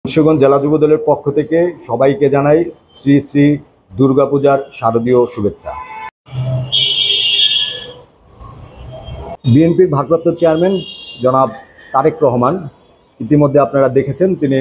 মুন্সিগঞ্জ জেলা যুবদলের পক্ষ থেকে সবাইকে জানাই শ্রী শ্রী দুর্গাপূজার শারদীয় শুভেচ্ছা। বিএনপির ভারপ্রাপ্ত চেয়ারম্যান জনাব তারেক রহমান ইতিমধ্যে আপনারা দেখেছেন, তিনি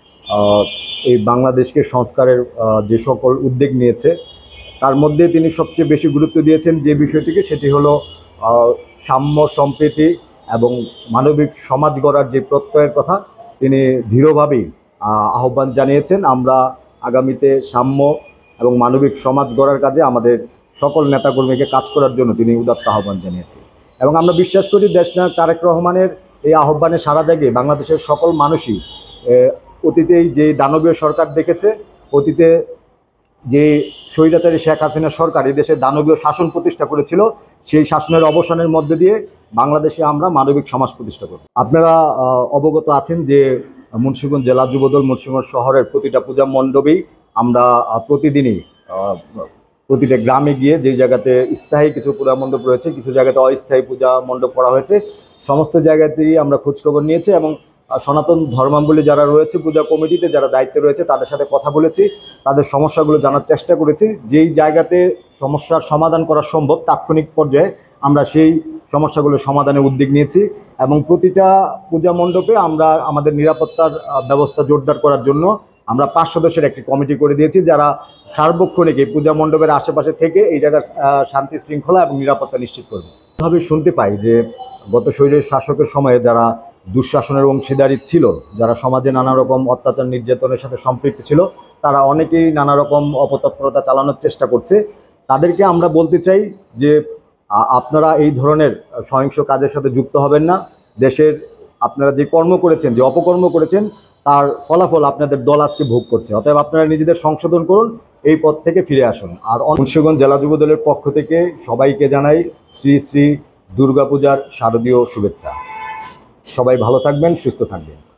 এই বাংলাদেশকে সংস্কারের যে সকল উদ্যোগ নিয়েছে তার মধ্যে তিনি সবচেয়ে বেশি গুরুত্ব দিয়েছেন যে বিষয়টিকে, সেটি হলো সাম্য, সম্প্রীতি এবং মানবিক সমাজ গড়ার যে প্রত্যয়ের কথা তিনি দৃঢ়ভাবেই আহ্বান জানিয়েছেন। আমরা আগামীতে সাম্য এবং মানবিক সমাজ গড়ার কাজে আমাদের সকল নেতাকর্মীকে কাজ করার জন্য তিনি উদাত্ত আহ্বান জানিয়েছেন এবং আমরা বিশ্বাস করি দেশনায়ক তারেক রহমানের এই আহ্বানে সাড়া জাগিয়ে বাংলাদেশের সকল মানুষই অতীতেই যে দানবীয় সরকার দেখেছে, অতীতে যে স্বৈরাচারী শেখ হাসিনা সরকার এই দেশে দানবীয় শাসন প্রতিষ্ঠা করেছিল, সেই শাসনের অবসানের মধ্যে দিয়ে বাংলাদেশে আমরা মানবিক সমাজ প্রতিষ্ঠা করব। আপনারা অবগত আছেন যে মুন্সিগঞ্জ জেলা যুবদল মুন্সিগঞ্জ শহরের প্রতিটা পূজা মণ্ডপেই আমরা প্রতিদিনই প্রতিটা গ্রামে গিয়ে যে জায়গাতে স্থায়ী কিছু পূজা মণ্ডপ রয়েছে, কিছু জায়গাতে অস্থায়ী পূজা মণ্ডপ করা হয়েছে, সমস্ত জায়গাতেই আমরা খোঁজখবর নিয়েছি এবং সনাতন ধর্মাবলী যারা রয়েছে পূজা কমিটিতে যারা দায়িত্বে রয়েছে তাদের সাথে কথা বলেছি, তাদের সমস্যাগুলো জানার চেষ্টা করেছি। যেই জায়গাতে সমস্যার সমাধান করা সম্ভব তাৎক্ষণিক পর্যায়ে আমরা সেই সমস্যাগুলো সমাধানের উদ্যোগ নিয়েছি এবং প্রতিটা পূজা মণ্ডপে আমরা আমাদের নিরাপত্তার ব্যবস্থা জোরদার করার জন্য আমরা 5 সদস্যের একটি কমিটি করে দিয়েছি, যারা সার্বক্ষণিক এই পূজা মণ্ডপের আশেপাশে থেকে এই জায়গার শান্তি শৃঙ্খলা এবং নিরাপত্তা নিশ্চিত করবে। এভাবে শুনতে পাই যে গত স্বৈর শাসকের সময়ে যারা দুঃশাসনের অংশীদারি ছিল, যারা সমাজে নানা রকম অত্যাচার নির্যাতনের সাথে সম্পৃক্ত ছিল, তারা অনেকেই নানা রকম অপতৎপরতা চালানোর চেষ্টা করছে। তাদেরকে আমরা বলতে চাই যে আপনারা এই ধরনের সহিংস কাজের সাথে যুক্ত হবেন না। দেশের আপনারা যে কর্ম করেছেন, যে অপকর্ম করেছেন, তার ফলাফল আপনাদের দল আজকে ভোগ করছে। অতএব আপনারা নিজেদের সংশোধন করুন, এই পথ থেকে ফিরে আসুন। আর মুন্সিগঞ্জ জেলা যুবদলের পক্ষ থেকে সবাইকে জানাই শ্রী শ্রী দুর্গাপূজার শারদীয় শুভেচ্ছা। সবাই ভালো থাকবেন, সুস্থ থাকবেন।